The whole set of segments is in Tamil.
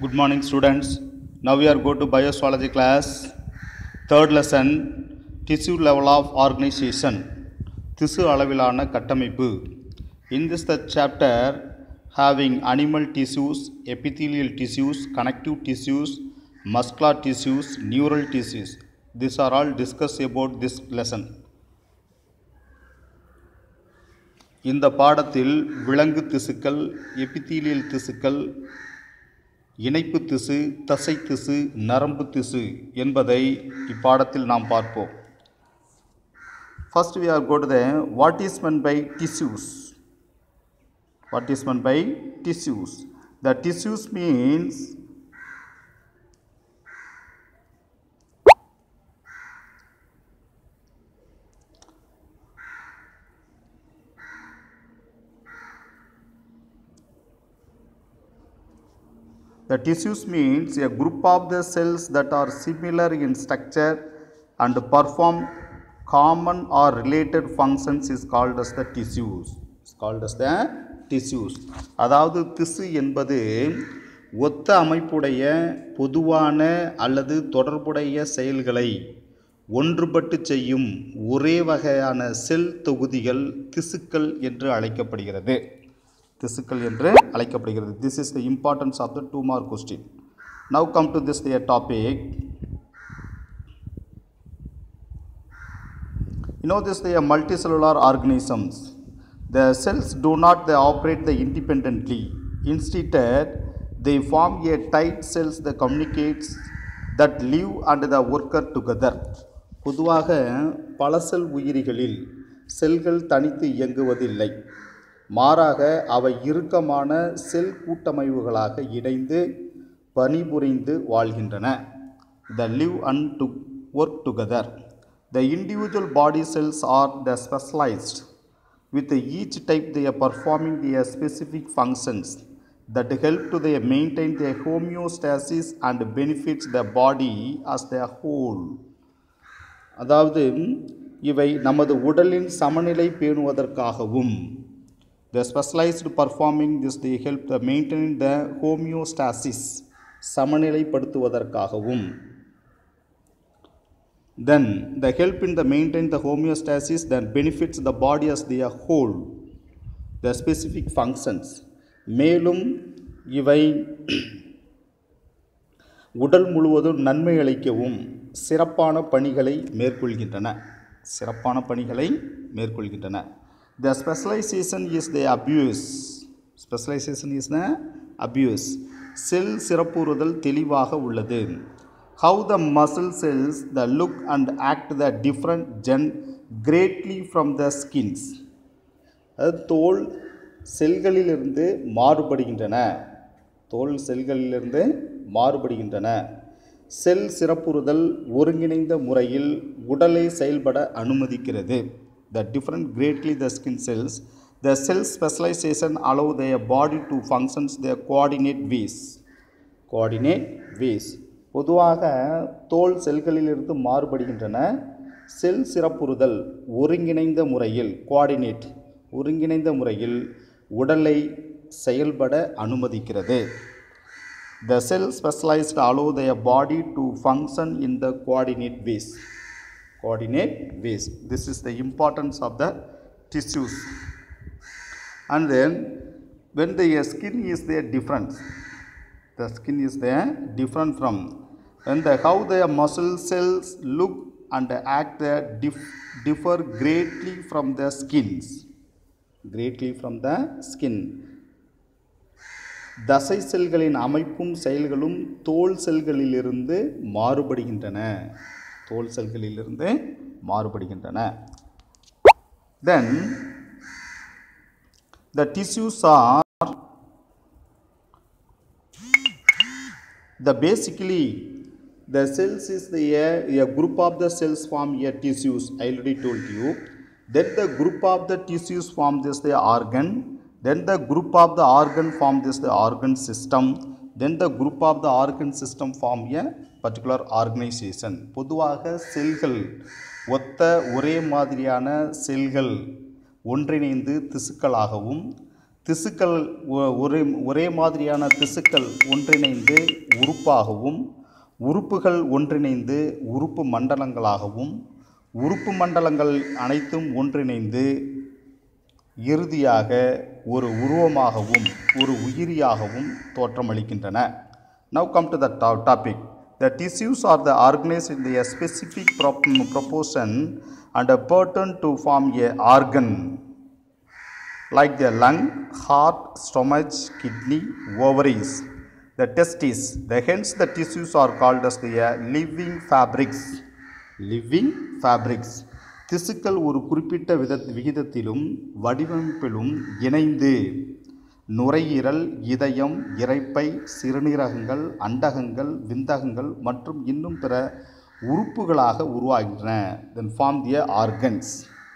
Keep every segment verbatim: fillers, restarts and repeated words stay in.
Good morning, students. Now we are going to bioswology class, third lesson, tissue level of organization. Tissue அளவிலான கட்டமைப்பு. In this the chapter having animal tissues, epithelial tissues, connective tissues, muscular tissues, neural tissues. These are all discussed about this lesson. இந்த பாடத்தில் விலங்கு திசுக்கள், எபித்தீலியல் திசுக்கள், இணைப்பு திசு, தசை திசு, நரம்பு திசு என்பதை இப்பாடத்தில் நாம் பார்ப்போம். First we are go to the what is meant by tissues. What is meant by tissues? The tissues means The tissues means a group of the cells that are similar in structure and perform common or related functions is called as the tissues. It's called as the tissues. அதாவது திசு என்பது ஒத்த அமைப்புடைய பொதுவான அல்லது தொடர்புடைய செயல்களை ஒன்றுபட்டு செய்யும் ஒரே வகையான செல் தொகுதிகள் திசுக்கள் என்று அழைக்கப்படுகிறது. திசுக்கள் என்று அழைக்கப்படுகிறது. This is the importance of the two mark question. Now come to this their topic. You know this they are multicellular organisms. The cells do not they operate they independently. Instead they form a tight cells that communicates that live and the worker together. பொதுவாக பல செல் உயிரிகளில் செல்கள் தனித்து இயங்குவதில்லை. மாறாக அவை இறுக்கமான செல் கூட்டமைவுகளாக இணைந்து பணிபுரிந்து வாழ்கின்றன. The live and to work together. The individual body cells are the specialized. With each type they are performing their specific functions that help to they maintain their homeostasis and benefits the body as their whole. அதாவது இவை நமது உடலின் சமநிலை பேணுவதற்காகவும் The specialized performing this they help the maintain the homeostasis சமநிலைப்படுத்துவதற்காகவும் then the help in the maintain the homeostasis that benefits the body as their whole the specific functions மேலும் இவை உடல் முழுவதும் நன்மை அளிக்கவும் சிறப்பான பணிகளை மேற்கொள்கின்றன சிறப்பான பணிகளை மேற்கொள்கின்றன The specialization is the abuse. Specialization is the abuse. Cell சிறப்புறுதல் தெளிவாக உள்ளது. How the muscle cells the look and act the different gen greatly from the skins. தோல் செல்களிலிருந்து மாறுபடுகின்றன. தோல் செல்களிலிருந்து மாறுபடுகின்றன. செல் சிறப்புறுதல் ஒருங்கிணைந்த முறையில் உடலை செயல்பட அனுமதிக்கிறது. The different greatly the skin cells, the cell specialization allow their body to functions their coordinate ways. Coordinate ways. பொதுவாக தோல் செல்களிலிருந்து மாறுபடுகின்றன. செல் சிறப்புறுதல் ஒருங்கிணைந்த முறையில் கோஆர்டினேட் ஒருங்கிணைந்த முறையில் உடலை செயல்பட அனுமதிக்கிறது. The cell specialized allow their body to function in the coordinate ways. Coordinate ways. This is the importance of the tissues. And then when the skin is there different, the skin is there different from when the how the muscle cells look and act there dif, differ greatly from the skins. Greatly from the skin. தசை செல்களின் அமைப்பும் செயல்களும் தோல் செல்களிலிருந்து மாறுபடுகின்றன. தோல் செல்களிலிருந்து மாறுபடுகின்றன. Then the tissues are the basically the cells is the a, a group of the cells form a tissues. I already told you. Then the group of the tissues form this the organ. Then the group of the organ form this the organ system. Then the group of the organ system form a particular organization. பொதுவாக செல்கள் ஒத்த ஒரே மாதிரியான செல்கள் ஒன்றிணைந்து திசுக்களாகவும் திசுக்கள் ஒரே ஒரே மாதிரியான திசுக்கள் ஒன்றிணைந்து உறுப்பாகவும், உறுப்புகள் ஒன்றிணைந்து உறுப்பு மண்டலங்களாகவும், உறுப்பு மண்டலங்கள் அனைத்தும் ஒன்றிணைந்து இறுதியாக ஒரு உருவமாகவும் ஒரு உயிரியாகவும் தோற்றமளிக்கின்றன. Now come to the topic. The tissues are the organized in the specific proportion and a pattern to form a organ, like the lung, heart, stomach, kidney, ovaries, the testes. The hence the tissues are called as the living fabrics. Living fabrics. திசுக்கள் ஒரு குறிப்பிட்ட வித விகிதத்திலும் வடிவமைப்பிலும் இணைந்து நுரையீரல், இதயம், இரைப்பை, சிறுநீரகங்கள், அண்டகங்கள், விந்தகங்கள் மற்றும் இன்னும் பிற உறுப்புகளாக உருவாகின்றன. Then form the organs.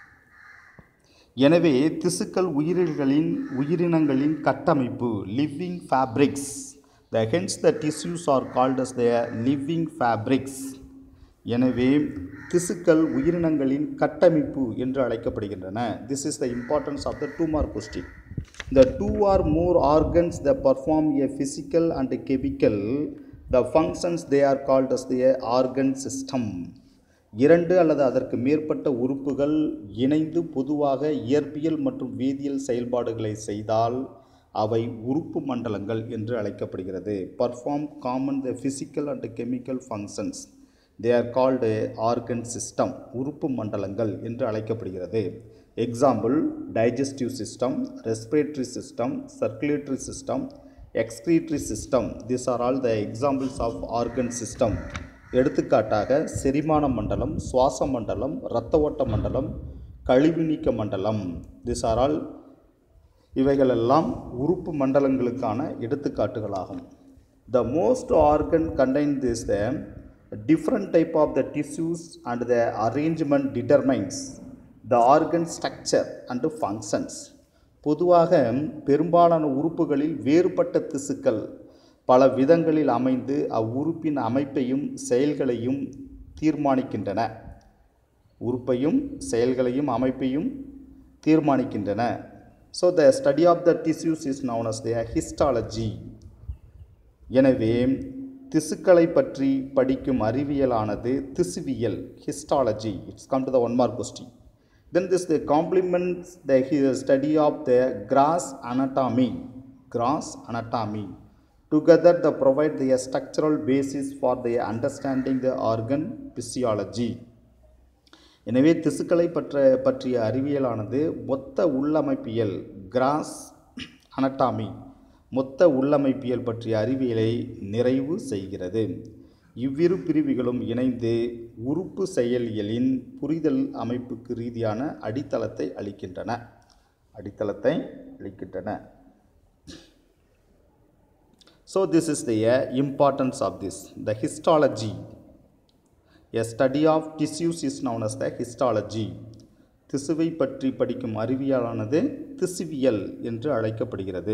எனவே திசுக்கள் உயிரிகளின் உயிரினங்களின் கட்டமைப்பு, living fabrics. The hence the tissues are called as the living fabrics. எனவே திசுக்கள் உயிரினங்களின் கட்டமைப்பு என்று அழைக்கப்படுகின்றன. This is the importance of the two mark question. The two or more organs that perform a physical and a chemical the functions they are called as the organ system. இரண்டு அல்லது அதற்கு மேற்பட்ட உறுப்புகள் இணைந்து பொதுவாக இயற்பியல் மற்றும் வேதியியல் செயல்பாடுகளை செய்தால் அவை உறுப்பு மண்டலங்கள் என்று அழைக்கப்படுகிறது. Perform common the physical and chemical functions. They are called organ system. உறுப்பு மண்டலங்கள் என்று அழைக்கப்படுகிறது. Example, digestive system, respiratory system, circulatory system, excretory system. These are all the examples of organ system. எடுத்துக்காட்டாக செரிமான மண்டலம், சுவாச மண்டலம், இரத்த ஓட்ட மண்டலம், கழிவு நீக்க மண்டலம். These are all இவைகளெல்லாம் உறுப்பு மண்டலங்களுக்கான எடுத்துக்காட்டுகளாகும். The most organ contained is the different type of the tissues and the arrangement determines the organ structure and functions. பொதுவாக பெரும்பாலான உறுப்புகளில் வேறுபட்ட திசுக்கள் பல விதங்களில் அமைந்து அவ்வுறுப்பின் அமைப்பையும் செயல்களையும் தீர்மானிக்கின்றன. உறுப்பையும் செயல்களையும் அமைப்பையும் தீர்மானிக்கின்றன. So the study of the tissues is known as the histology. எனவே திசுக்களை பற்றி படிக்கும் அறிவியலானது திசுவியல், histology. It's come to the one mark question. Then this the complements the study of the gross anatomy. Gross anatomy. Together they provide the structural basis for the understanding the organ physiology. எனவே திசுக்களை பற்ற பற்றிய அறிவியலானது மொத்த உள்ளமைப்பியல், கிராஸ் அனட்டாமி, மொத்த உள்ளமைப்பியல் பற்றிய அறிவியலை நிறைவு செய்கிறது. இவ்விரு பிரிவுகளும் இணைந்து உறுப்பு செயலியலின் புரிதல் அமைப்புக்கு ரீதியான அடித்தளத்தை அளிக்கின்றன அடித்தளத்தை அளிக்கின்றன So this is the uh, importance of this. The histology. A study of tissues is known as the histology. திசுவை பற்றி படிக்கும் அறிவியலானது திசுவியல் என்று அழைக்கப்படுகிறது.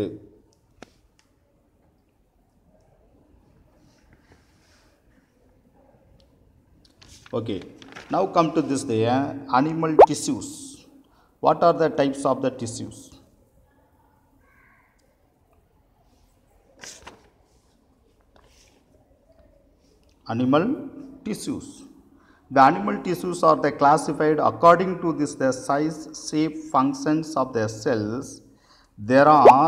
Okay, now come to this the uh, animal tissues. What are the types of the tissues? Animal tissues. The animal tissues are the classified according to this the size, shape, functions of their cells. There are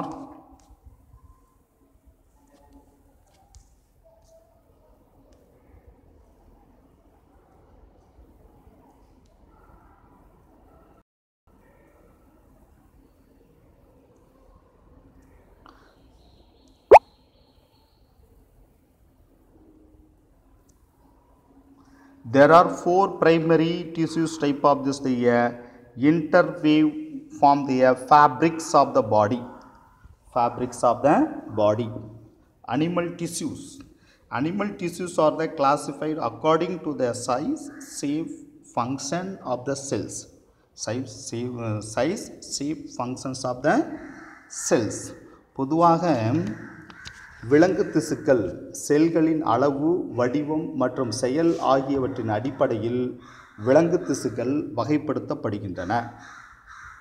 There are four primary tissues type of this the uh, interweave form the uh, fabrics of the body. Fabrics of the body. Animal tissues. Animal tissues are the classified according to their size, shape, function of the cells. Size, shape, uh, size, shape, functions of the cells. பொதுவாக விலங்கு திசுக்கள் செல்களின் அளவு, வடிவம் மற்றும் செயல் ஆகியவற்றின் அடிப்படையில் விலங்கு திசுக்கள் வகைப்படுத்தப்படுகின்றன.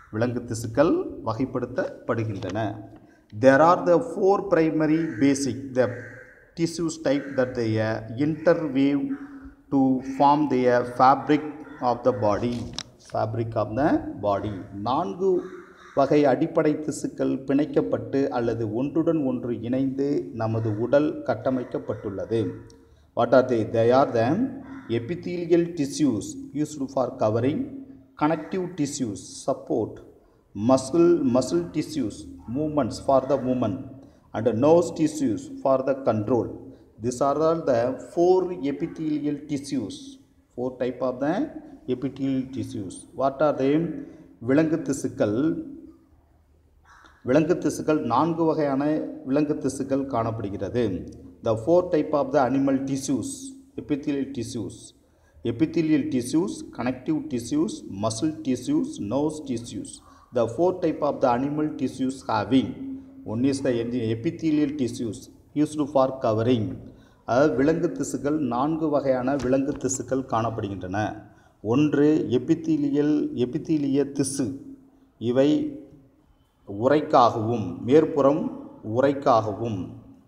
விலங்கு திசுக்கள் வகைப்படுத்தப்படுகின்றன. There are the four primary basic the tissues type that they uh, interweave to form the uh, fabric of the body. Fabric of the body. நான்கு வகை அடிப்படை திசுக்கள் பிணைக்கப்பட்டு அல்லது ஒன்றுடன் ஒன்று இணைந்து நமது உடல் கட்டமைக்கப்பட்டுள்ளது. What are they? They are the epithelial tissues used for covering, connective tissues, support, muscle muscle tissues, movements for the movement, and nerve tissues for the control. These are all the four epithelial tissues. Four type of the epithelial tissues. What are they? விலங்கு திசுக்கள் விலங்கு திசுக்கள் நான்கு வகையான விலங்கு திசுக்கள் காணப்படுகிறது. The four type of the animal tissues, epithelial tissues, epithelial tissues, connective tissues, muscle tissues, nerve tissues. The four type of the animal tissues having, one is the epithelial tissues used for covering. அதாவது விலங்கு திசுக்கள் நான்கு வகையான விலங்கு திசுக்கள் காணப்படுகின்றன. ஒன்று எபித்தீலியல் எபித்தீலிய திசு. இவை உறைக்காகவும் மேற்புறம் உறைக்காகவும்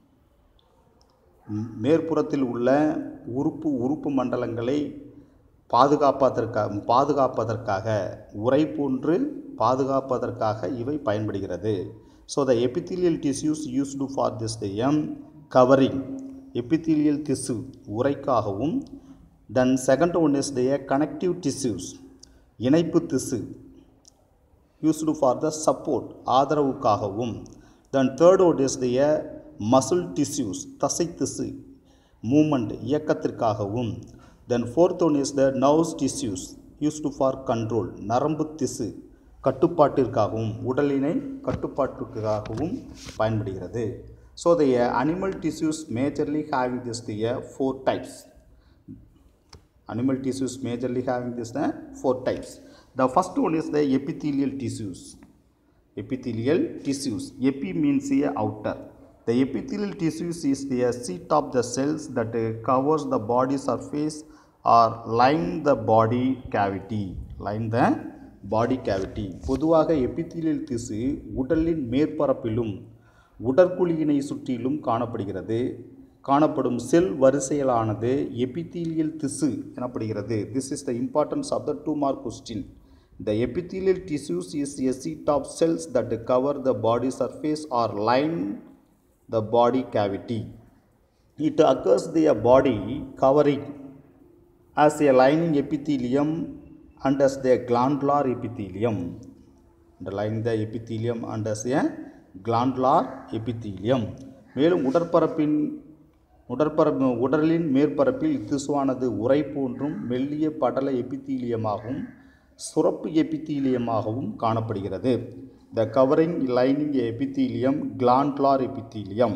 மேற்புறத்தில் உள்ள உறுப்பு உறுப்பு மண்டலங்களை பாதுகாப்பதற்காக பாதுகாப்பதற்காக உறை போன்று பாதுகாப்பதற்காக இவை பயன்படுகிறது. So the epithelial tissues used for this the em covering. Epithelial திசு உறைக்காகவும். Then second one is the connective tissues இணைப்பு திசு யூஸ்டு ஃபார் த சப்போர்ட் ஆதரவுக்காகவும். Then third one is the muscle tissues தசை திசு மூமெண்ட் இயக்கத்திற்காகவும். Then fourth one is the nerves tissues used for control நரம்பு திசு கட்டுப்பாட்டிற்காகவும் உடலினை கட்டுப்பாட்டிற்காகவும் பயன்படுகிறது. So the animal tissues majorly having this the four types. Animal tissues majorly having this the four types. The first one is the epithelial tissues. Epithelial tissues. Epi means a outer. The epithelial tissues is the sheet of the cells that uh, covers the body surface or line the body cavity. Line the body cavity. பொதுவாக epithelial திசு உடலின் மேற்பரப்பிலும் உடற்குழியினை சுற்றிலும் காணப்படுகிறது. காணப்படும் செல் வரிசையிலானது எபித்தீலியல் திசு எனப்படுகிறது. This is the importance of the two mark question. The epithelial tissues is a sheet of cells that cover the body surface or line the body cavity. It occurs the body covering as a lining epithelium and as the glandular epithelium. Line the epithelium and as a glandular epithelium. மேலும் உடற்பரப்பின் உடற்பரப்பு உடலின் மேற்பரப்பில் இத்திசுவானது உறை போன்றும் மெல்லிய படல எபித்தீலியமாகவும் சுரப்பு எபித்தீலியமாகவும் காணப்படுகிறது. The covering lining epithelium glandular epithelium.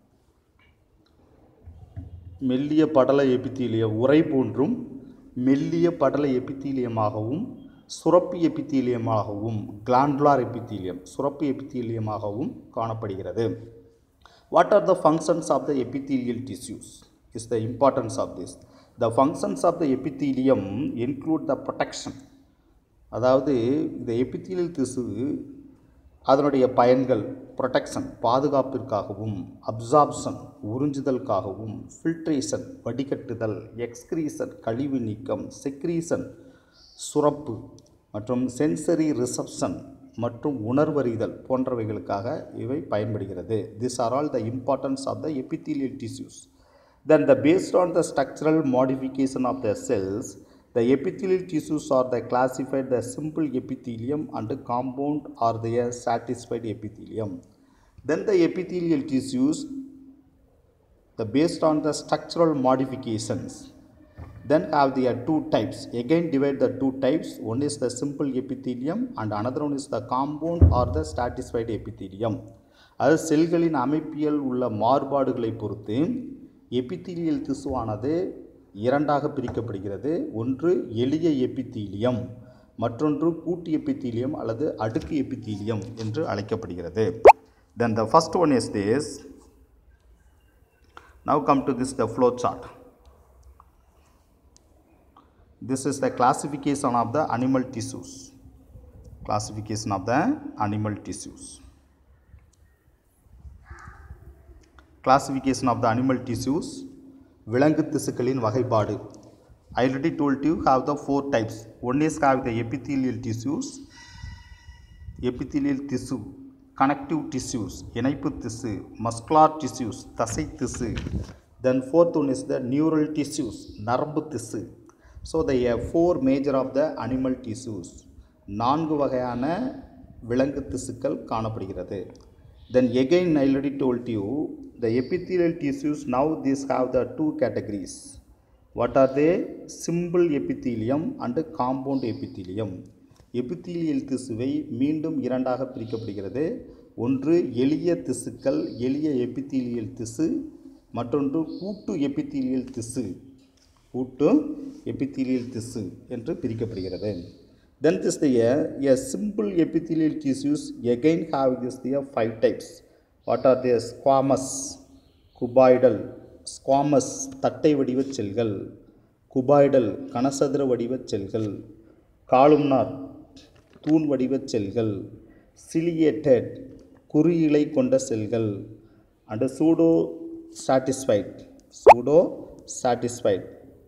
மெல்லிய படல எபித்தீலியம் உறை போன்றும் மெல்லிய படல எபித்தீலியமாகவும் சுரப்பு எபித்தீலியமாகவும் கிளாண்டுலார் எபித்தீலியம் சுரப்பு எபித்தீலியமாகவும் காணப்படுகிறது. What are the functions of the epithelial tissues? Is the importance of this. The functions of the epithelium include the protection. அதாவது இந்த எபித்தீலியல் திசு அதனுடைய பயன்கள் ப்ரொடெக்ஷன் பாதுகாப்பிற்காகவும், அப்சார்ப்ஷன் உறிஞ்சுதலுக்காகவும், ஃபில்ட்ரேஷன் வடிகட்டுதல், எக்ஸ்கிரீஷன் கழிவு நீக்கம், செக்ரீஷன் சுரப்பு மற்றும் சென்சரி ரிசப்ஷன் மற்றும் உணர்வறிதல் போன்றவைகளுக்காக இவை பயன்படுகிறது. These are all the importance of the epithelial tissues. Then the based on the structural modification of the cells, the epithelial tissues are the classified the simple epithelium and compound or the satisfied epithelium. Then the epithelial tissues, the based on the structural modifications, then have the uh, two types. Again divide the two types. One is the simple epithelium and another one is the compound or the stratified epithelium. அது செல்களின் அமைப்பியல் உள்ள மாறுபாடுகளை பொறுத்து எபித்தீலியல் திசுவானது இரண்டாக பிரிக்கப்படுகிறது. ஒன்று எளிய எபித்தீலியம், மற்றொன்று கூட்டு எபித்தீலியம் அல்லது அடுக்கு எபித்தீலியம் என்று அழைக்கப்படுகிறது. Then the first one is this. Now come to this the flow chart. This is the classification of the animal tissues. Classification of the animal tissues. Classification of the animal tissues. விலங்கு திசுக்களின் வகைப்பாடு. I already told you have the four types. One is have the epithelial tissues, epithelial tissue, connective tissues, இணைப்பு திசு, muscular tissues, தசை திசு. Then fourth one is the neural tissues, நரம்பு திசு. So they have four major of the animal tissues. நான்கு வகையான விலங்கு திசுக்கள் காணப்படுகிறது. Then again I already told you the epithelial tissues, now these have the two categories. What are they? Simple epithelium and compound epithelium. epithelial திசுவை மீண்டும் இரண்டாக பிரிக்கப்படுகிறது. ஒன்று எளிய திசுக்கள், எளிய epithelial திசு, மற்றொன்று கூட்டு epithelial திசு, கூட்டு epithelial திசு என்று பிரிக்கப்படுகிறது. Then this the a simple epithelial tissues again have this the five types. What are they? Squamous, cuboidal, squamous தட்டை வடிவ செல்கள், cuboidal கனசதுர வடிவ செல்கள், columnar தூண் வடிவ செல்கள், ciliated குறியிலை கொண்ட செல்கள், and pseudo satisfied, pseudo satisfied.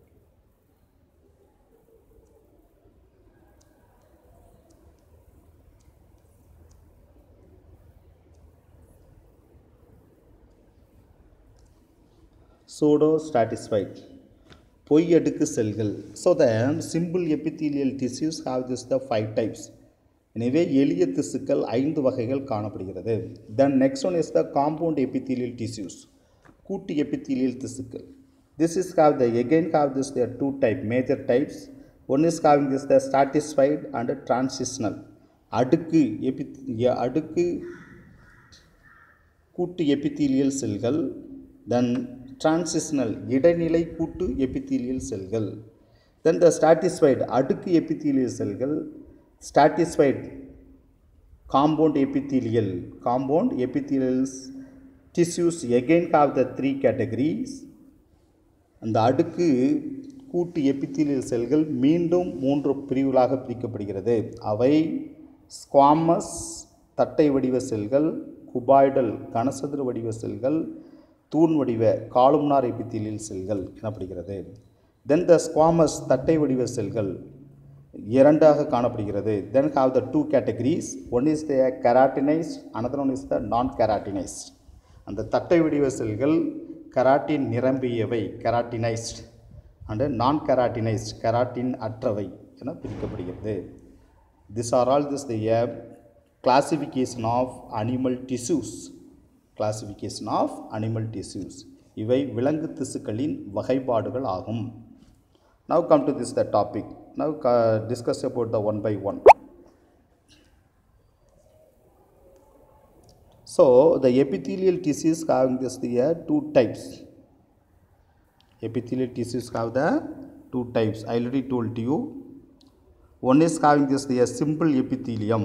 Pseudo satisfied பொய் அடுக்கு செல்கள். So the simple epithelial tissues have this the five types. எனவே எளிய திசுக்கள் ஐந்து வகைகள் காணப்படுகிறது. Then next one is the compound epithelial tissues, கூட்டு epithelial திசுக்கள். This is have the again have this there two type major types. One is having this the satisfied and transitional, அடுக்கு அடுக்கு கூட்டு epithelial செல்கள். Then transitional இடைநிலை கூட்டு epithelial செல்கள். Then the satisfied அடுக்கு epithelial செல்கள், satisfied compound epithelial, compound epithelial tissues again have the three categories. அந்த அடுக்கு கூட்டு epithelial செல்கள் மீண்டும் மூன்று பிரிவுகளாக பிரிக்கப்படுகிறது. அவை ஸ்குவாமஸ் தட்டை வடிவ செல்கள், குபாய்டல் கனசதுர வடிவ செல்கள், தூண் வடிவ காலும்னார் epithelial செல்கள் எனப்படுகிறது. Then the squamous தட்டை வடிவ செல்கள் இரண்டாக காணப்படுகிறது. Then have the two categories. One is the keratinized, another one is the non-keratinized. அந்த தட்டை வடிவ செல்கள் கெராட்டின் நிரம்பியவை keratinized and non-keratinized keratin அற்றவை என பிரிக்கப்படுகிறது. These are all this the uh, classification of animal tissues. Classification of animal tissues. இவை விலங்கு திசுக்களின் வகைப்பாடுகள் ஆகும். Now come to this the topic. Now uh, discuss about the one by one. So the epithelial tissues having this the uh, two types. Epithelial tissues have the two types. I already told you. One is having this the uh, simple epithelium.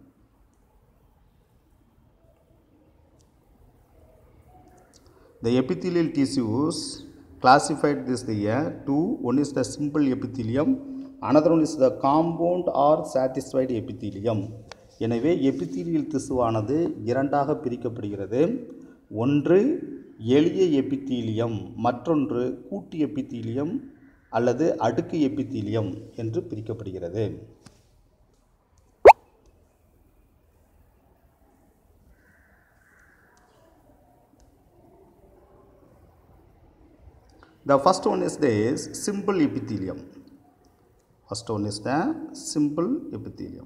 The epithelial tissues classified this the uh, two. One is the simple epithelium, another one is the compound or satisfied epithelium. எனவே epithelial திசுவானது இரண்டாக பிரிக்கப்படுகிறது. ஒன்று எளிய epithelium, மற்றொன்று கூட்டு epithelium அல்லது அடுக்கு epithelium என்று பிரிக்கப்படுகிறது. The first one is this simple epithelium. First one is the simple epithelium.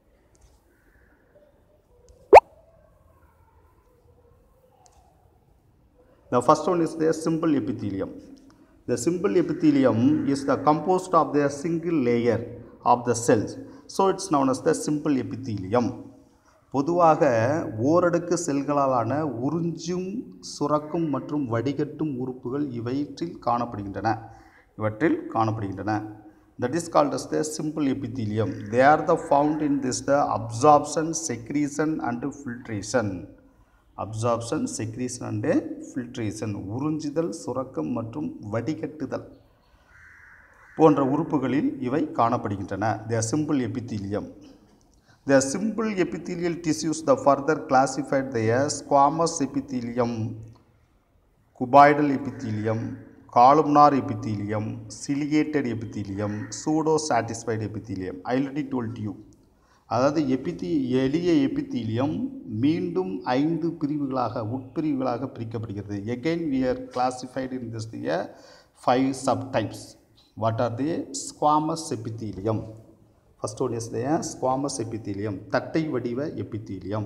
The first one is the simple epithelium. The simple epithelium is the composed of the single layer of the cells. So it's known as the simple epithelium. பொதுவாக ஓரடுக்கு செல்களாலான உறிஞ்சும் சுரக்கும் மற்றும் வடிகட்டும் உறுப்புகள் இவற்றில் காணப்படுகின்றன இவற்றில் காணப்படுகின்றன That is called as the simple epithelium. They are the found in this the absorption, secretion and filtration. Absorption, secretion and filtration. உறிஞ்சுதல், சுரக்கம் மற்றும் வடிகட்டுதல் போன்ற உறுப்புகளில் இவை காணப்படுகின்றன. They are simple epithelium. The simple epithelial tissues the further classified as squamous epithelium, cuboidal epithelium, columnar epithelium, ciliated epithelium, pseudo-satisfied epithelium. I already told you. அதாவது எபித்தி எளிய எபித்தீலியம் மீண்டும் ஐந்து பிரிவுகளாக உட்பிரிவுகளாக பிரிக்கப்படுகிறது. Again we are classified in this the five subtypes. What are the squamous epithelium? First one is the squamous epithelium, தட்டை வடிவ epithelium.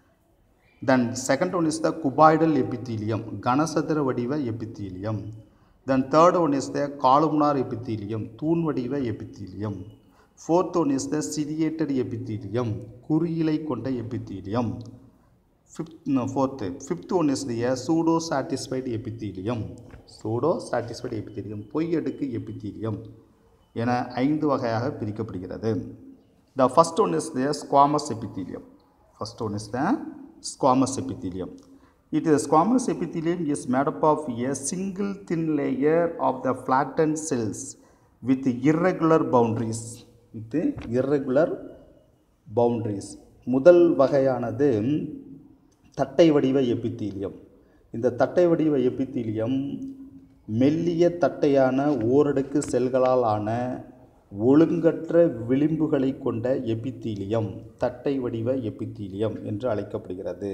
Then second one is the cuboidal epithelium, கனசதுர வடிவ epithelium. Then third one is the columnar epithelium, தூண் வடிவ epithelium. Fourth one is the ciliated epithelium, குறியிலை கொண்ட epithelium. Fifth, no, fourth, fifth one is the pseudo-satisfied epithelium, pseudo-satisfied epithelium, பொய் அடுக்கு epithelium என ஐந்து வகையாக பிரிக்கப்படுகிறது. The first one is the squamous epithelium. First one is the squamous epithelium. It is squamous epithelium is made up of a single thin layer of the flattened cells with irregular boundaries. With irregular boundaries. முதல் வகையானது தட்டை வடிவ எபித்தீலியம். இந்த தட்டை வடிவ எபித்தீலியம் மெல்லிய தட்டையான ஓரடுக்கு செல்களால் ஆன ஒழுங்கற்ற விளிம்புகளை கொண்ட எபித்தீலியம் தட்டை வடிவ எபித்தீலியம் என்று அழைக்கப்படுகிறது.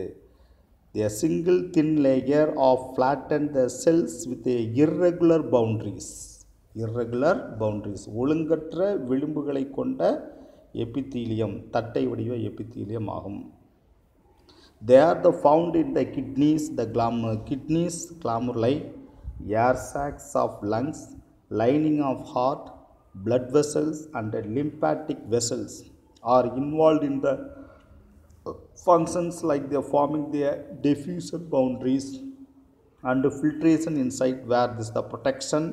A single thin layer of flattened the cells with a irregular boundaries. irregular boundaries ஒழுங்கற்ற விளிம்புகளை கொண்ட எபித்தீலியம் தட்டை வடிவ எபித்தீலியம் ஆகும். They are the found in the kidneys, the glomer, kidneys, glomeruli, air sacs of lungs, lining of heart, blood vessels and lymphatic vessels are involved in the functions like they are forming the diffusion boundaries and filtration inside where this the protection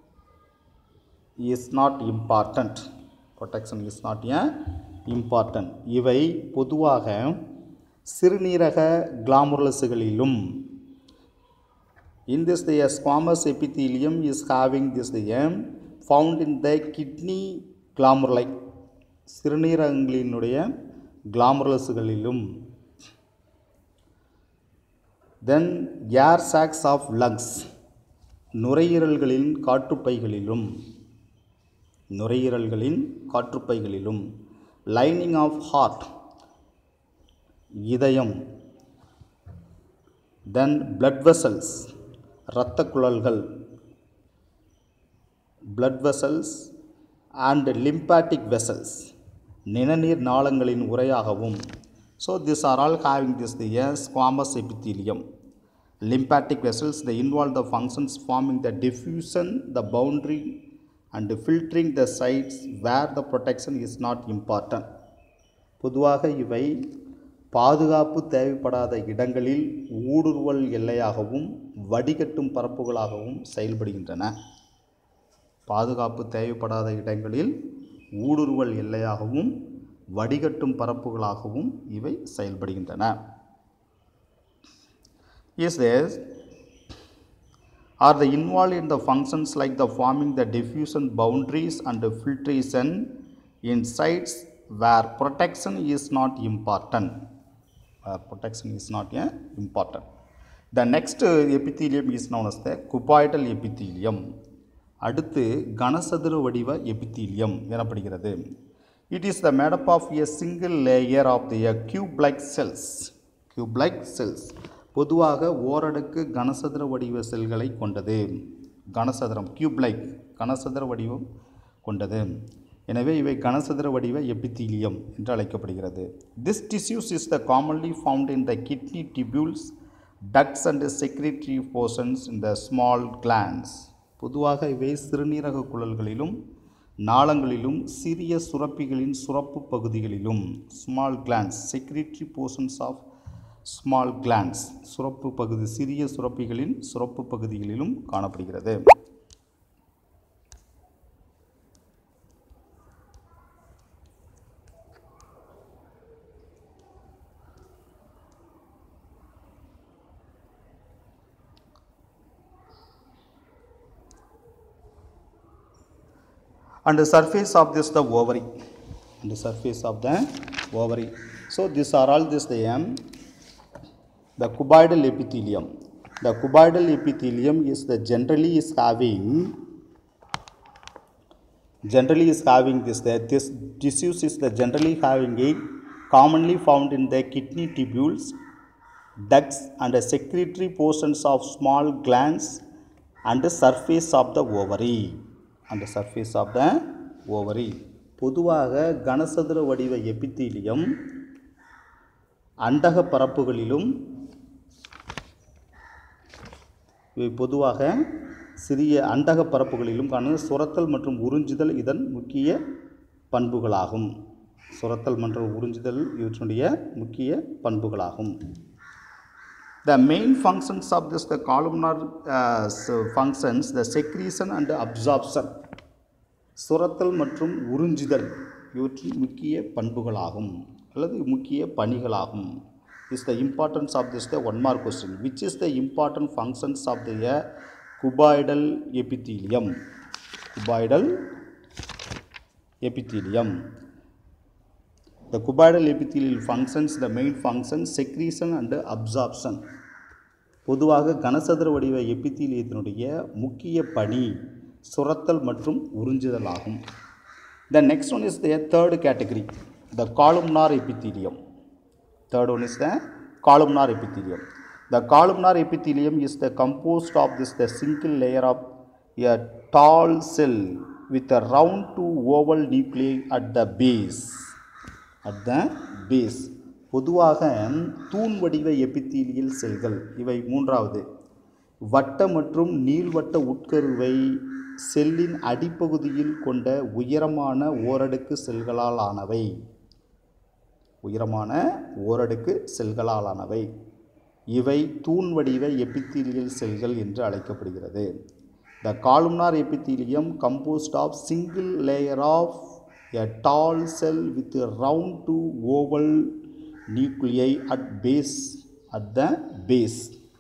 is not important. Protection is not yeah, important. இவை பொதுவாக சிறுநீரக கிளாமுரலசுகளிலும் in this the squamous epithelium is having this the um, found in the kidney glomeruli சிறுநீரகங்களினுடைய கிளாமுரலசுகளிலும் then air sacs of lungs நுரையீரல்களின் காற்றுப்பைகளிலும் நுரையீரல்களின் காற்றுப்பைகளிலும் lining of heart இதயம் then blood vessels இரத்த குழல்கள் blood vessels and lymphatic vessels நிணநீர் நாளங்களின் உரையாகவும். So these are all having this the squamous epithelium. Lymphatic vessels they involve the functions forming the diffusion, the boundary and filtering the sites where the protection is not important. பொதுவாக இவை பாதுகாப்பு தேவைப்படாத இடங்களில் ஊடுருவல் எல்லையாகவும் வடிகட்டும் பரப்புகளாகவும் செயல்படுகின்றன. பாதுகாப்பு தேவைப்படாத இடங்களில் ஊடுருவல் எல்லையாகவும் வடிகட்டும் பரப்புகளாகவும் இவை செயல்படுகின்றன. Is this are the involved in the functions like the forming the diffusion boundaries and the filtration in sites where protection is not important. Where protection is not yeah, important. The next epithelium is known as the cuboidal epithelium. அடுத்து கனசதுர வடிவ எபித்தீலியம் எனப்படுகிறது. It is the made up of a single layer of the cube-like cells. Cube-like cells. பொதுவாக ஓரடுக்கு கனசதுர வடிவ செல்களை கொண்டது. கனசதுரம் cube-like கனசதுர வடிவம் கொண்டது. எனவே இவை கனசதுர வடிவ எபித்தீலியம் என்று அழைக்கப்படுகிறது. This tissues is the commonly found in the kidney tubules, ducts and secretory portions in the small glands. பொதுவாக இவை சிறுநீரக குழல்களிலும் நாளங்களிலும் சிறிய சுரப்பிகளின் சுரப்பு பகுதிகளிலும் small glands, secretory portions of small glands, சுரப்பு பகுதி சிறிய சுரப்பிகளின் சுரப்பு பகுதிகளிலும் காணப்படுகிறது. And the surface of this the ovary, and the surface of the ovary. So these are all this the um, the cuboidal epithelium. The cuboidal epithelium is the generally is having generally is having this the this tissues is the generally having a commonly found in the kidney tubules, ducts and the secretory portions of small glands and the surface of the ovary and the surface of the ovary. பொதுவாக கனசதுர வடிவ எபித்தீலியம் அண்டக பரப்புகளிலும் இவை பொதுவாக சிறிய அண்டக பரப்புகளிலும் காண சுரத்தல் மற்றும் உறிஞ்சுதல் இதன் முக்கிய பண்புகளாகும். சுரத்தல் மற்றும் உறிஞ்சுதல் இவற்றுடைய முக்கிய பண்புகளாகும். The main functions of this the columnar uh, functions the secretion and absorption. சுரத்தல் மற்றும் உறிஞ்சுதல் இவற்றின் முக்கிய பண்புகளாகும் அல்லது முக்கிய பணிகளாகும். Is the importance of this the one more question, which is the important functions of the uh, cuboidal epithelium? Cuboidal epithelium. The cuboidal epithelial functions, the main functions secretion and absorption. பொதுவாக கனசதுர வடிவ எபித்தீலியத்தினுடைய முக்கிய பணி சுரத்தல் மற்றும் உறிஞ்சுதல் ஆகும். The next one is the third category, the columnar epithelium. Third one is the columnar epithelium. The columnar epithelium is the composed of this the single layer of a tall cell with a round to oval nuclei at the base. At the base. பொதுவாக தூண் வடிவ எபித்தீலியல் செல்கள் இவை மூன்றாவது வட்ட மற்றும் நீள்வட்ட உட்கருவை செல்லின் அடிப்பகுதியில் கொண்ட உயரமான ஓரடுக்கு செல்களால் ஆனவை. உயரமான ஓரடுக்கு செல்களால் ஆனவை இவை தூண் வடிவ எபித்தீலியல் செல்கள் என்று அழைக்கப்படுகிறது. The columnar epithelium composed of single layer of a tall cell with a round to oval nuclei at base at the base.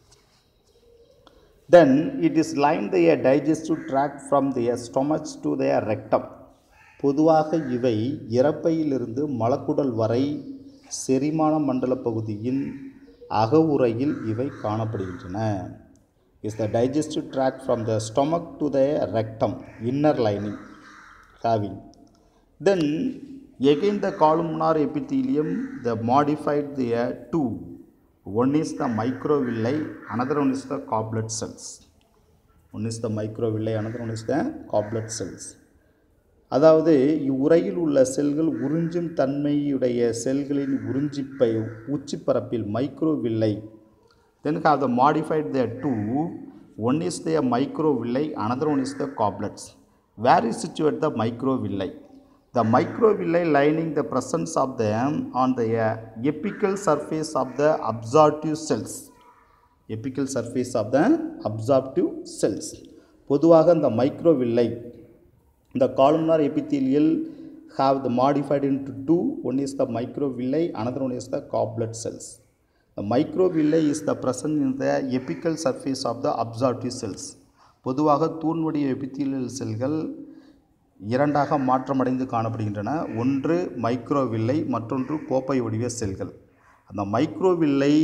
Then it is lined the digestive tract from the stomach to the rectum. பொதுவாக இவை இறப்பையிலிருந்து மலக்குடல் வரை செரிமான மண்டல பகுதியின் அகவுறையில் இவை காணப்படுகின்றன. Is the digestive tract from the stomach to the rectum, inner lining having. Then again the columnar epithelium the modified the two. One is the microvilli, another one is the goblet cells. One is the microvilli, another one is the goblet cells. அதாவது இவ்வுறையில் உள்ள செல்கள் உறிஞ்சும் தன்மையுடைய செல்களின் உறிஞ்சிப்பை உச்சிப்பரப்பில் மைக்ரோவில்லை. Then have the modified the two. One is the microvilli, another one is the goblets. Where is situated the microvilli? The microvilli lining the presence of them on the uh, apical surface of the absorptive cells. Apical surface of the absorptive cells. பொதுவாக இந்த microvilli the columnar epithelial have the modified into two. One is the microvilli, another one is the goblet cells. The microvilli is the present in the apical surface of the absorptive cells. பொதுவாக தூண்வடிவ எபித்தீலியல் செல்கள் இரண்டாக மாற்றமடைந்து காணப்படுகின்றன. ஒன்று மைக்ரோவில்லை, மற்றொன்று கோப்பை வடிவ செல்கள். அந்த மைக்ரோவில்லை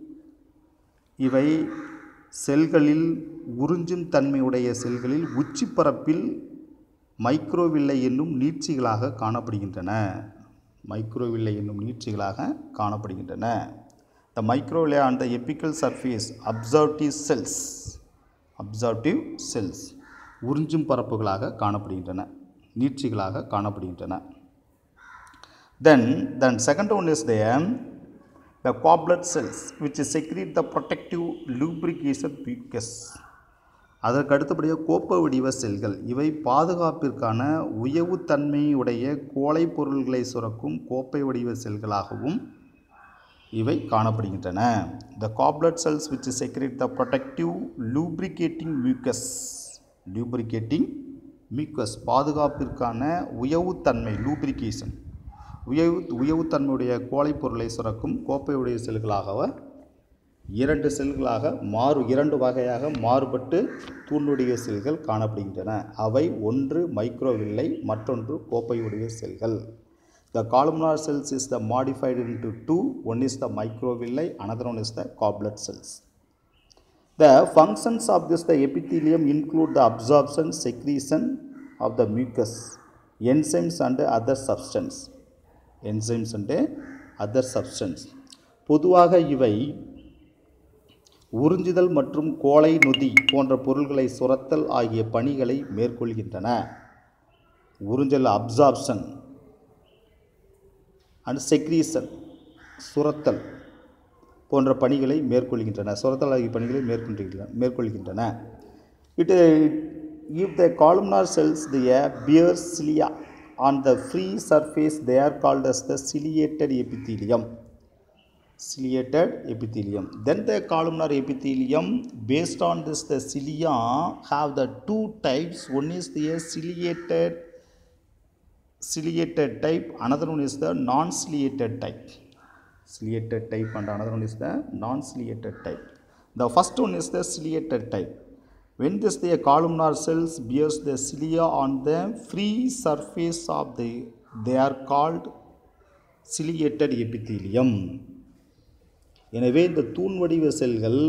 இவை செல்களில் உறிஞ்சும் தன்மையுடைய செல்களில் உச்சிப்பரப்பில் மைக்ரோவில்லை என்னும் நீட்சிகளாக காணப்படுகின்றன. மைக்ரோவில்லை என்னும் நீட்சிகளாக காணப்படுகின்றன. The microvilli on the apical surface absorptive cells. Absorptive cells உறிஞ்சும் பரப்புகளாக காணப்படுகின்றன, நீட்சிகளாக காணப்படுகின்றன. Then, then second one is the the goblet cells which secrete the protective lubrication mucus. அதற்கு அடுத்தபடியாக கோப்பை வடிவ செல்கள் இவை பாதுகாப்பிற்கான உயவுத்தன்மையுடைய கோளை பொருள்களை சுரக்கும் கோப்பை வடிவ செல்களாகவும் இவை காணப்படுகின்றன. The goblet cells which secrete the protective lubricating mucus. Lubricating mucus பாதுகாப்பிற்கான உயவுத்தன்மை lubrication உயவு உயவுத்தன்மையுடைய கோளை பொருளை சுரக்கும் கோப்பையுடைய செல்களாக இரண்டு செல்களாக மாறு இரண்டு வகையாக மாறுபட்டு தூண்வடிவ செல்கள் காணப்படுகின்றன. அவை ஒன்று மைக்ரோவில்லை, மற்றொன்று கோப்பையுடைய செல்கள். The columnar cells is the modified into two. One is the microvilli, another one is the goblet cells. The functions of this the epithelium include the absorption, secretion of the mucus, enzymes and other substance. Enzymes and other substance. பொதுவாக இவை உறிஞ்சுதல் மற்றும் கோளை நொதி போன்ற பொருள்களை சுரத்தல் ஆகிய பணிகளை மேற்கொள்கின்றன. உறிஞ்சல் அப்சார்ப்ஷன் அண்ட் செக்ரீஷன் சுரத்தல் போன்ற பணிகளை மேற்கொள்கின்றன. சுரத்தல் ஆகிய பணிகளை மேற்கொள்கின்றன மேற்கொள்கின்றன. It if the columnar cells the bare cilia on the free surface, they are called as the ciliated epithelium. Ciliated epithelium. Then the columnar epithelium, based on this the cilia have the two types. One is the ciliated ciliated type, another one is the non-ciliated type. Ciliated type and another one is the non-ciliated type. The first one is the ciliated type. When this the columnar cells bears the cilia on the free surface of the, they are called ciliated epithelium. எனவே இந்த தூண் வடிவ செல்கள்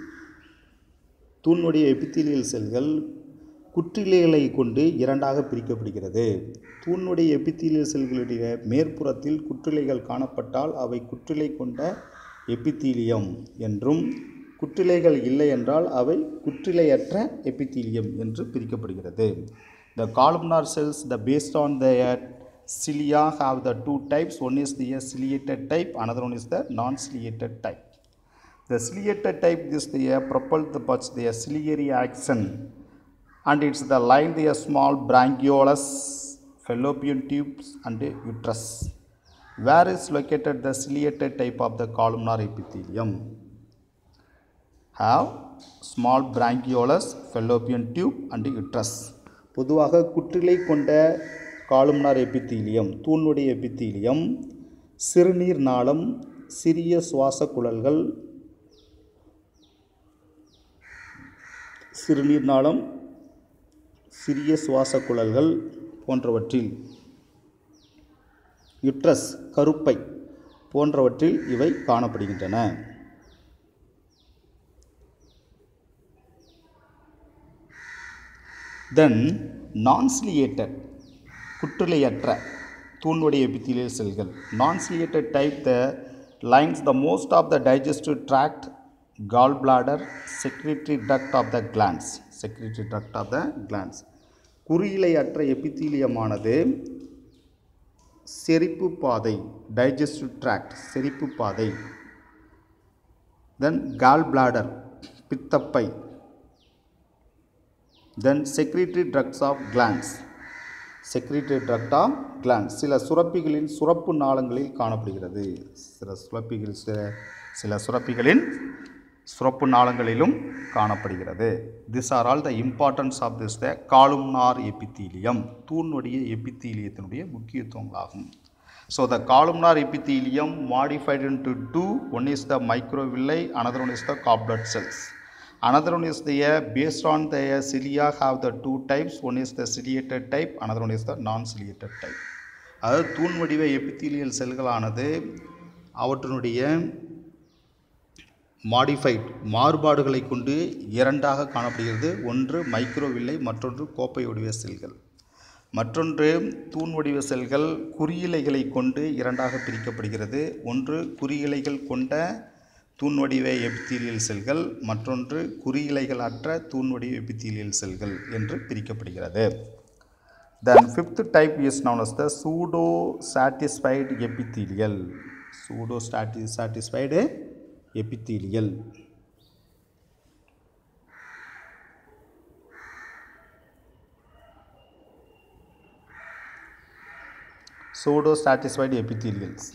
தூண் வடிவ எபித்தீலியல் செல்கள் குற்றிலைகளை கொண்டு இரண்டாக பிரிக்கப்படுகிறது. தூண் வடிவ எபித்தீலியல் செல்களுடைய மேற்புறத்தில் குற்றிலைகள் காணப்பட்டால் அவை குற்றிலை கொண்ட எபித்தீலியம் என்றும், குற்றிலைகள் இல்லை என்றால் அவை குற்றிலையற்ற எபித்தீலியம் என்று பிரிக்கப்படுகிறது. The columnar cells, the based on their cilia have the two types. One is the ciliated type, another one is the non-ciliated type. The ciliated type is the propelled by the ciliary axon, and it's the line the small branchiolus, fallopian tubes and uterus. Where is located the ciliated type of the columnar epithelium? Have small branchiolus, fallopian tube and uterus. பொதுவாக குற்றிலை கொண்ட காலும்னார் எபித்தீலியம் தூண்வடிய எபித்தீலியம் சிறுநீர் நாளம், சிறிய சுவாச குழல்கள் சிறுநீர் நாளம் சிறிய சுவாச குழல்கள் போன்றவற்றில், யுட்ரஸ் கருப்பை போன்றவற்றில் இவை காணப்படுகின்றன. Then non-ciliated குற்றிலையற்ற தூண்வடிய எபித்தீலியல் செல்கள். Non-ciliated type the lines the most of the digestive tract, gallbladder, secretory duct of the glands. Secretory duct of the glands. குறியிலையற்ற எபித்தீலியமானது செரிப்பு பாதை, digestive tract செரிப்பு பாதை, then gallbladder பித்தப்பை, then secretory ducts of glands. Secretory duct of glands சில சுரப்பிகளின் சுரப்பு நாளங்களில் காணப்படுகிறது. சில சுரப்பிகள் சில சுரப்பிகளின் சுரப்பு நாளங்களிலும் காணப்படுகிறது. These are all the importance of this the columnar epithelium. தூண்வடிய எபித்தீலியத்தினுடைய முக்கியத்துவங்களாகும். So the columnar epithelium modified into two. One is the microvilli, another one is the goblet cells. Another one is the based on the cilia have the two types. One is the ciliated type, another one is the non-ciliated type. அதாவது தூண் வடிவ எபித்தீலியல் செல்களானது அவற்றினுடைய மாடிஃபைட் மாறுபாடுகளை கொண்டு இரண்டாக காணப்படுகிறது. ஒன்று மைக்ரோவில்லை, மற்றொன்று கோப்பை வடிவ செல்கள். மற்றொன்று தூண் வடிவ செல்கள் குறியிலைகளை கொண்டு இரண்டாக பிரிக்கப்படுகிறது. ஒன்று குறியிலைகள் கொண்ட தூண்வடிவ எபித்தீலியல் செல்கள், மற்றொன்று குறியிலைகள் அற்ற தூண்வடிவ எபித்தீலியல் செல்கள் என்று பிரிக்கப்படுகிறது. Then fifth type is known as the pseudo satisfied epithelial. Pseudo satisfied epithelial. Pseudo satisfied epithelials.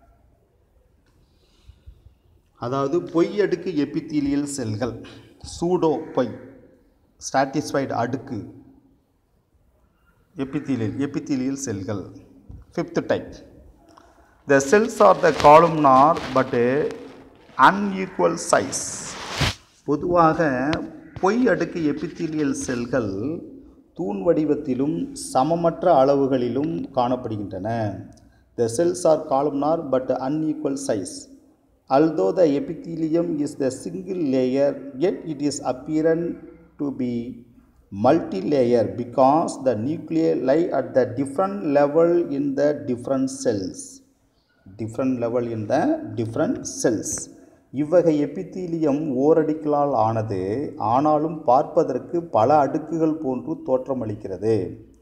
அதாவது பொய் அடுக்கு எபித்தீலியல் செல்கள். சூடோ பொய், ஸ்டாட்டிஸ்ஃபைடு அடுக்கு எபித்தீலியல் எபித்தீலியல் செல்கள். Fifth type. The cells are the columnar but unequal size. பொதுவாக பொய் அடுக்கு எபித்தீலியல் செல்கள் தூண் வடிவத்திலும் சமமற்ற அளவுகளிலும் காணப்படுகின்றன. The cells are columnar but unequal size. Although the epithelium is the single layer, yet it is apparent to be multi-layer because the nuclei lie at the different level in the different cells. Different level in the different cells. இவ்வகை எபித்தீலியம் ஓரடிக்கலால் ஆனது, ஆனாலும் பார்ப்பதற்கு பல அடுக்குகள் போன்று தோற்றமளிக்கிறது.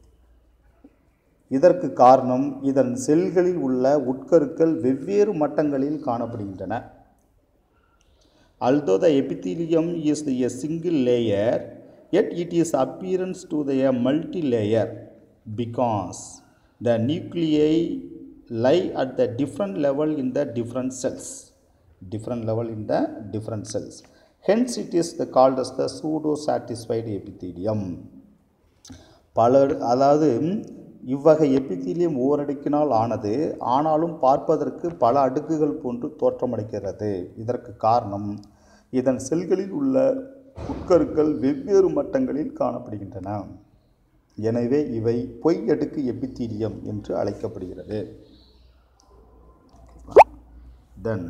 இதற்கு காரணம் இதன் செல்களில் உள்ள உட்கருக்கள் வெவ்வேறு மட்டங்களில் காணப்படுகின்றன. Although the epithelium is a single layer, yet it is appearance to the multi-layer because the nuclei lie at the different level in the different cells. Different level in the different cells. Hence it is called as the pseudo-satisfied epithelium. பலர் அதாவது இவ்வகை எபித்தீலியம் ஓரடுக்கினால் ஆனது, ஆனாலும் பார்ப்பதற்கு பல அடுக்குகள் போன்று தோற்றமளிக்கிறது. இதற்கு காரணம் இதன் செல்களில் உள்ள உட்கருக்கள் வெவ்வேறு மட்டங்களில் காணப்படுகின்றன. எனவே இவை பொய் அடுக்கு எபித்தீலியம் என்று அழைக்கப்படுகிறது. Then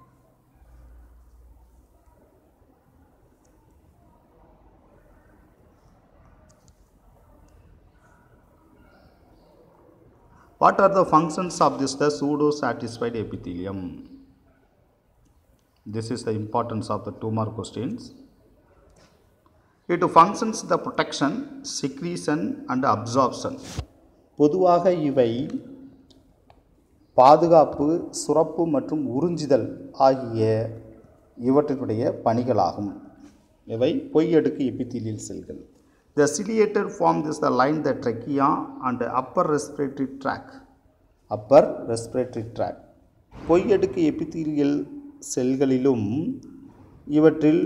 what are the functions of this the pseudo-satisfied epithelium? This is the importance of the two mark questions. It functions the protection, secretion and absorption. பொதுவாக இவை பாதுகாப்பு, சுரப்பு மற்றும் உறிஞ்சுதல் ஆகிய இவற்றினுடைய பணிகளாகும். இவை பொய் அடுக்கு எபித்தீலியல் செல்கள். The ciliated form is the line the trachea and upper respiratory tract. Upper respiratory tract. பொய் அடுக்கு எபித்தீலியல் செல்களிலும் இவற்றில்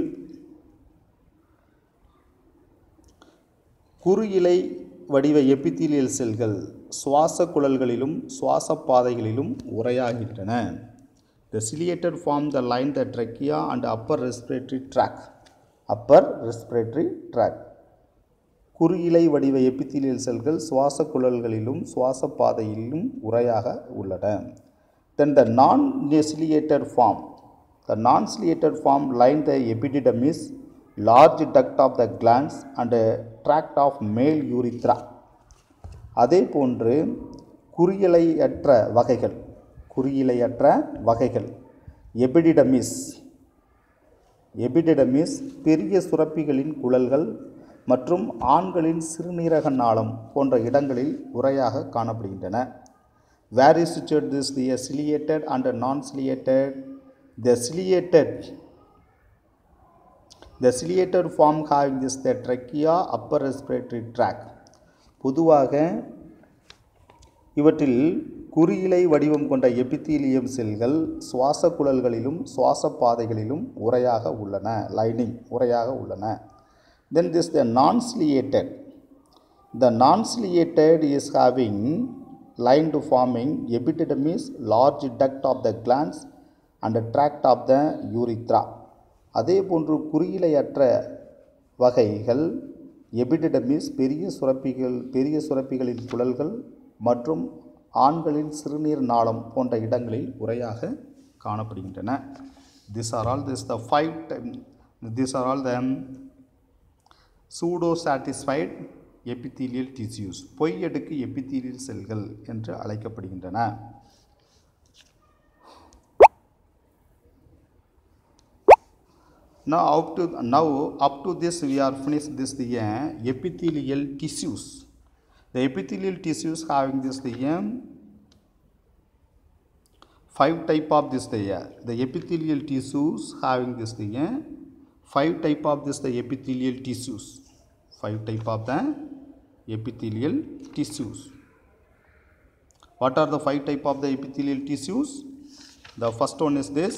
குறு இலை வடிவ எபித்தீலியல் செல்கள் சுவாச குழல்களிலும் சுவாச பாதைகளிலும் உரையாகின்றன. The ciliated form the line the trachea and upper respiratory tract. Upper respiratory tract. குறு இலை வடிவ எபித்தீலியல் செல்கள் சுவாச குழல்களிலும் சுவாச பாதையிலும் உரையாக உள்ளன. Then the non-ciliated form. The non-ciliated form line the epididymis, large duct of the glands and tract of male urethra. அதே போன்று குறியிலையற்ற வகைகள் குறியிலையற்ற வகைகள் எபிடிடமிஸ் எபிடிடமிஸ் பெரிய சுரப்பிகளின் குழல்கள் மற்றும் ஆண்களின் சிறுநீரக நாளம் போன்ற இடங்களில் உரையாக காணப்படுகின்றன. Where is situated this the ciliated and non-ciliated? The ciliated the ciliated form having this the trachea, upper respiratory tract. பொதுவாக இவற்றில் குறியிலை வடிவம் கொண்ட எபித்தீலியம் செல்கள் சுவாச குழல்களிலும் சுவாச பாதைகளிலும் உரையாக உள்ளன. லைனிங் உரையாக உள்ளன. Then this the non-ciliated. The non-ciliated is having lined forming epididymis, large duct of the glands and tract of the urethra. அதே போன்று குறியிலையற்ற வகைகள் எபிடிடமிஸ் பெரிய சுரப்பிகள் பெரிய சுரப்பிகளின் குழல்கள் மற்றும் ஆண்களின் சிறுநீர் நாளம் போன்ற இடங்களில் உரையாக காணப்படுகின்றன. These are all this the five these are all the pseudo-satisfied epithelial tissues. பொய் அடுக்கு எபித்தீலியல் செல்கள் என்று அழைக்கப்படுகின்றன. Now up to now up to this we are finished this the uh, epithelial tissues. The epithelial tissues having this the um, five type of this the uh, the epithelial tissues having this the uh, five type of this the epithelial tissues. Five type of the epithelial tissues. What are the five type of the epithelial tissues? The first one is this.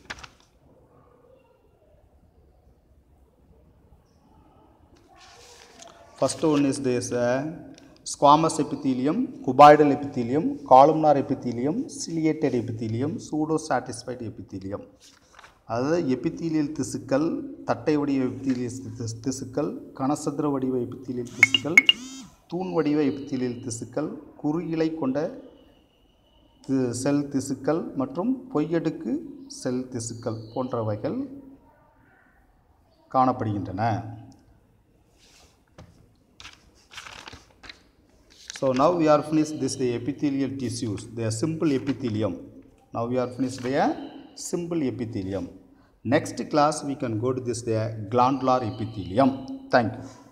First one is this uh, squamous epithelium, cuboidal epithelium, columnar epithelium, ciliated epithelium, pseudo-satisfied epithelium. அதாவது எபித்தீலியல் திசுக்கள், தட்டை வடிவ எபித்தீலியல் திசுக்கள், கனசதுர வடிவ எபித்தீலியல் திசுக்கள், தூண் வடிவ எபித்தீலியல் திசுக்கள், குறு இலை கொண்ட தி- செல் திசுக்கள் மற்றும் பொய்யடுக்கு செல் திசுக்கள் போன்றவைகள் காணப்படுகின்றன. So now we are finished this the epithelial tissues, they are simple epithelium. Now we are finished the simple epithelium. Next class we can go to this the glandular epithelium. Thank you.